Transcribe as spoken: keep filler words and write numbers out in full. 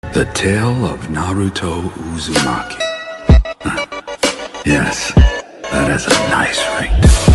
The Tale of Naruto Uzumaki. Yes, that is a nice ring.